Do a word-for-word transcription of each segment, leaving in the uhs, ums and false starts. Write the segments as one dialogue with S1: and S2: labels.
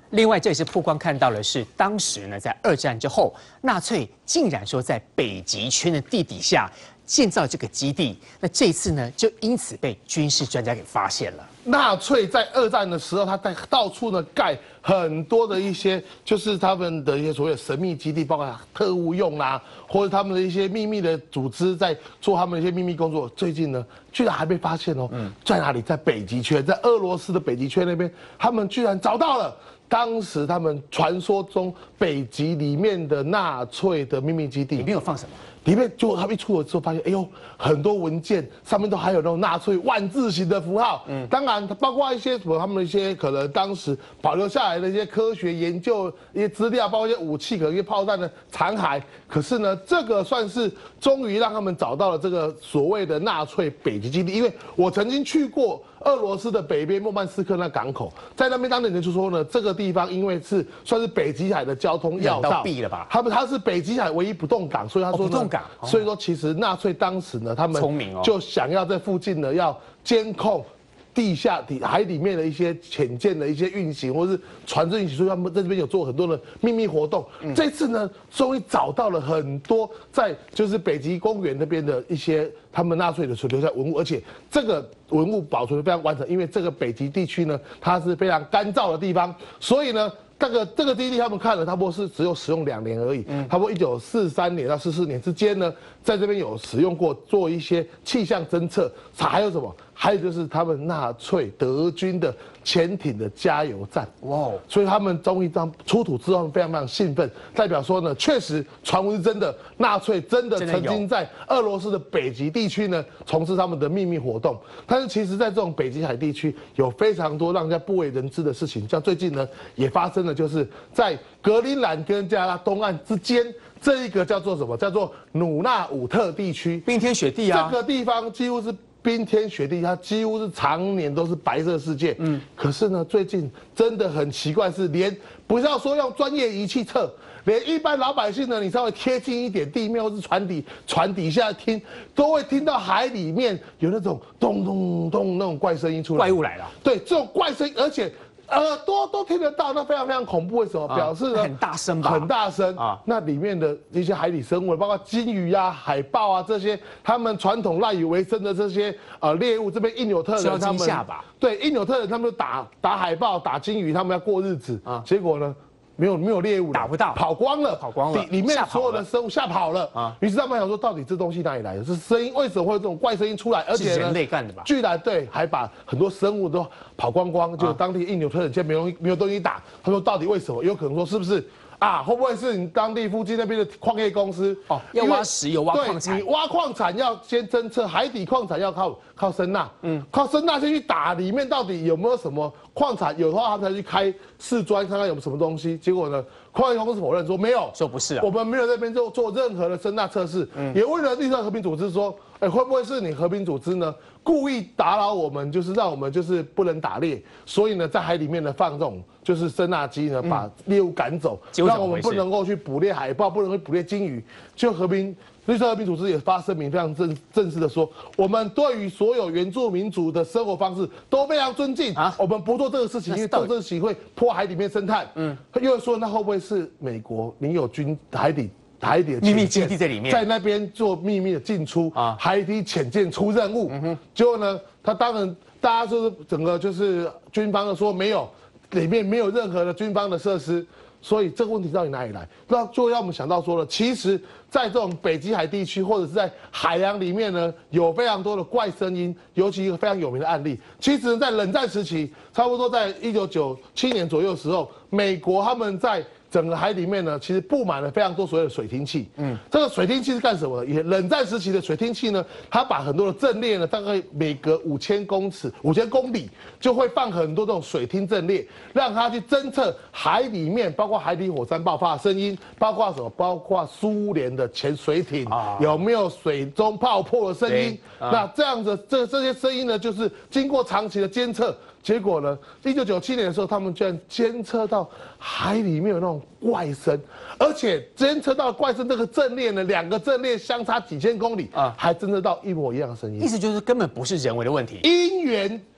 S1: 另外，这也是曝光看到的是，当时呢，在二战之后，纳粹竟然说在北极圈的地底下建造这个基地。那这次呢，就因此被军事专家给发现了。
S2: 纳粹在二战的时候，他在到处呢盖很多的一些，就是他们的一些所谓的神秘基地，包括特务用啦、啊，或者他们的一些秘密的组织在做他们的一些秘密工作。最近呢，居然还被发现哦，嗯，在哪里？在北极圈，在俄罗斯的北极圈那边，他们居然找到了。当时他们传说中北极里面的纳粹的秘密基地，
S1: 里面有放什么？
S2: 里面就他们一出了之后，发现哎呦，很多文件上面都还有那种纳粹万字形的符号。嗯，当然包括一些什么他们一些可能当时保留下来的一些科学研究一些资料，包括一些武器，可能一些炮弹的残骸。可是呢，这个算是终于让他们找到了这个所谓的纳粹北极基地。因为我曾经去过俄罗斯的北边莫曼斯克那港口，在那边当地人就说呢，这个地方因为是算是北极海的交通要道，
S1: 闭了吧？
S2: 他们它是北极海唯一不动港，所以他说呢。哦所以说，其实纳粹当时呢，他们就想要在附近呢要监控地下底海里面的一些潜舰的一些运行，或是船只运行，所以他们在这边有做很多的秘密活动。嗯、这次呢，终于找到了很多在就是北极公园那边的一些他们纳粹的所留下文物，而且这个文物保存得非常完整，因为这个北极地区呢，它是非常干燥的地方，所以呢。这个这个基地他们看了，差不多是只有使用两年而已，嗯，差不多一九四三年到四四年之间呢，在这边有使用过做一些气象侦测，还有什么？还有就是他们纳粹德军的潜艇的加油站，哇！所以他们终于当出土之后非常非常兴奋，代表说呢，确实传闻是真的，纳粹真的曾经在俄罗斯的北极地区呢从事他们的秘密活动。但是其实，在这种北极海地区有非常多让人家不为人知的事情，像最近呢也发生了，就是在格陵兰跟加拿大东岸之间。这一个叫做什么？叫做努纳武特地区，
S1: 冰天雪地啊！
S2: 这个地方几乎是冰天雪地，它几乎是常年都是白色世界。嗯，可是呢，最近真的很奇怪，是连不是要说用专业仪器测，连一般老百姓呢，你稍微贴近一点地面或是船底船底下听，都会听到海里面有那种咚咚咚那种怪声音出来。
S1: 怪物来了。
S2: 对，这种怪声音，而且。耳朵都听得到，那非常非常恐怖。为什么？表示呢
S1: 很大声吧？
S2: 很大声啊！那里面的一些海底生物，包括鲸鱼啊、海豹啊这些，他们传统赖以为生的这些呃猎物，这边因纽特人他们对因纽特人他们就打打海豹、打鲸鱼，他们要过日子啊。结果呢？没有没有猎物了，
S1: 打不到，
S2: 跑光了，
S1: 跑光了，
S2: 里里面所有的生物吓跑了啊！于是他们想说，到底这东西哪里来的？这声音为什么会有这种怪声音出来？而且
S1: 是人类干的吧？
S2: 居然对，还把很多生物都跑光光，就当地印纽特人现在没有没有东西打。他说到底为什么？有可能说是不是？啊，会不会是你当地附近那边的矿业公司
S1: 哦？要挖石油、挖矿产，
S2: 你挖矿产要先侦测，海底矿产要靠靠声呐，嗯，靠声呐先去打里面到底有没有什么矿产，有的话他们才去开试钻看看有什么东西。结果呢，矿业公司否认说没有，
S1: 说不是啊，
S2: 我们没有在那边做做任何的声呐测试，嗯，也问了绿色和平组织说，哎，会不会是你和平组织呢故意打扰我们，就是让我们就是不能打猎，所以呢在海里面呢放这种就是声呐机呢把猎物赶走，让我们不能够去捕猎海豹，不能够捕猎鲸鱼。就和平绿色和平组织也发声明，非常正正式的说，我们对于所有原住民族的生活方式都非常尊敬啊，我们不做这个事情，因为做这个事情会破海里面生态。嗯，又说那会不会是美国你有军海底？海底的
S1: 秘密基地在里面，
S2: 在那边做秘密的进出啊，海底潜舰出任务。嗯哼，结果呢，他当然大家就是整个就是军方的说没有，里面没有任何的军方的设施，所以这个问题到底哪里来？那就让我们想到说了，其实，在这种北极海地区或者是在海洋里面呢，有非常多的怪声音，尤其一个非常有名的案例，其实，在冷战时期，差不多在一九九七年左右的时候，美国他们在整个海里面呢，其实布满了非常多所谓的水听器。嗯，这个水听器是干什么的？也冷战时期的水听器呢，它把很多的阵列呢，大概每隔五千公尺、五千公里就会放很多这种水听阵列，让它去侦测海里面，包括海底火山爆发的声音，包括什么？包括苏联的潜水艇、啊、有没有水中泡沫的声音？啊、那这样子，这这些声音呢，就是经过长期的监测。结果呢？一九九七年的时候，他们居然监测到海里面有那种怪声，而且监测到怪声这个阵列呢，两个阵列相差几千公里啊，还侦测到一模一样的声音。
S1: 意思就是根本不是人为的问题，
S2: 音源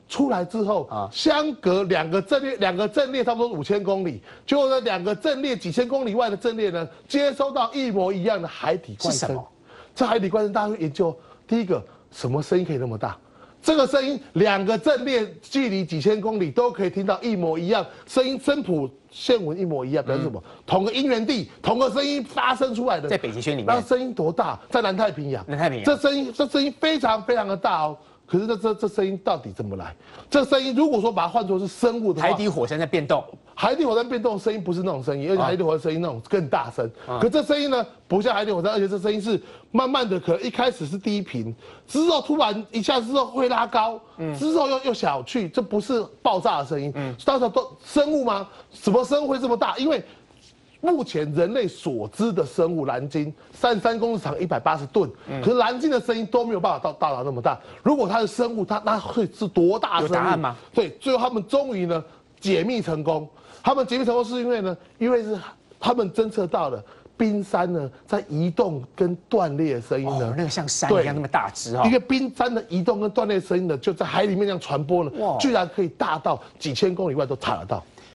S2: 出来之后啊，相隔两个阵列，两个阵列差不多五千公里，结果呢，两个阵列几千公里外的阵列呢，接收到一模一样的海底怪声。这海底怪声，大家会研究，第一个，什么声音可以那么大？这个声音，两个阵列距离几千公里都可以听到一模一样，声音声谱线纹一模一样，表示什么？嗯、同个音源地，同个声音发生出来的，
S1: 在北极圈里面，
S2: 那声音多大？在南太平洋，
S1: 南太平洋，
S2: 这声音，这声音非常非常的大哦。可是这这这声音到底怎么来？这声音如果说把它换作是生物的话，
S1: 海底火山在变动，
S2: 海底火山变动的声音不是那种声音，而且海底火山声音那种更大声。啊、可这声音呢，不像海底火山，而且这声音是慢慢的，可能一开始是低频，之后突然一下之后会拉高，嗯、之后又又小去，这不是爆炸的声音。嗯，到时候都生物吗？什么生物会这么大？因为目前人类所知的生物蓝鲸三十三公尺长，一百八十吨，嗯、可是蓝鲸的声音都没有办法到到达那么大。如果它的生物，它那会是多大？
S1: 有答案吗？
S2: 对，最后他们终于呢解密成功。他们解密成功是因为呢，因为是他们侦测到了冰山呢在移动跟断裂的声音呢，
S1: 哦、那个像山一样那么大只哦。
S2: 一个冰山的移动跟断裂声音呢，就在海里面这样传播呢，居然可以大到几千公里外都查得到。